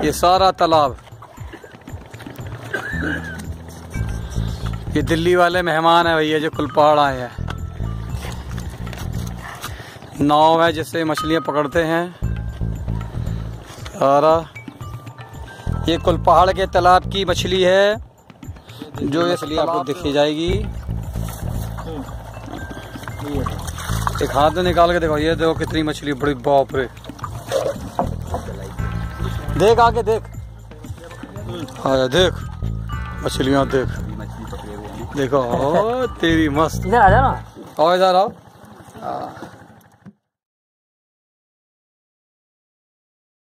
ये सारा तालाब, ये दिल्ली वाले मेहमान है भैया जो कुलपहाड़ आए हैं। नाव है जिससे मछलियाँ पकड़ते हैं। सारा ये कुलपहाड़ के तालाब की मछली है जो ये मछली आपको दिखी जाएगी। एक हाथ में निकाल के देखो, ये देखो कितनी मछली बड़ी, बाप रे। देख आगे देख, हाँ देख मछलियाँ देख, देखो तेरी मस्त। इधर आ जाना, आओ इधर आओ।